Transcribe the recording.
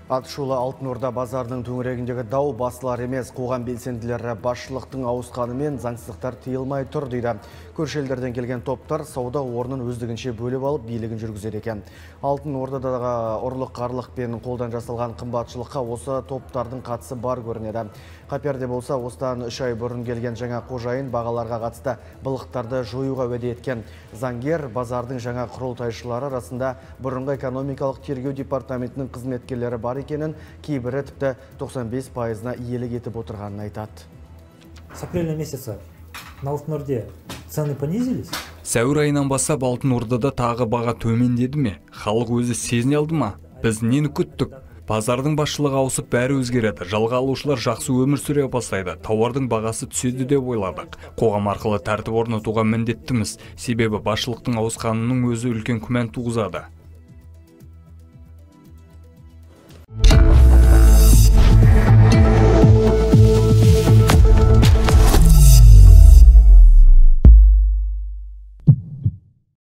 Атышулы Алтын Орда базарының төңірегіндегі дау басылар емес, қоғам белсенділері басшылықтың ауысқанымен заңсыздықтар тыйылмай тұр дейді. Көрші елдерден келген топтар сауда орнын өздігінше бөліп алып, билігін жүргізеді екен. Алтын Ордадағы ұрлық қарлық пен қолдан жасалған қымбатшылыққа осы топтардың қатысы бар көрінеді. Қаперде болса, осыдан 3 ай бұрын келген жаңа қожайын бағаларға қатысты былықтарды жоюға уәде еткен. Заңгер базардың жаңа құрылтайшылары арасында бұрынғы экономикалық тергеу департаментінің қызметкерлері бар екенін, кейбірі тіпті 95%-на иелік етіп отырғанын айтады. С апреля месяца на Алтын Орде цены понизились? Сәуір айынан бастап Алтын Ордада тағы баға төмендеді ме? Халық өзі сезіне алды ма? Біз нені күттік? Базардың басшылығы ауысып бәрі өзгереді. Жалға алушылар жақсы өмір сүре бастайды. Тауардың бағасы түседі деп ойладық. Қоғам арқылы тәртіп орнатуға міндеттіміз. Себебі басшылықтың ауысқанының өзі үлкен күмән туғызады.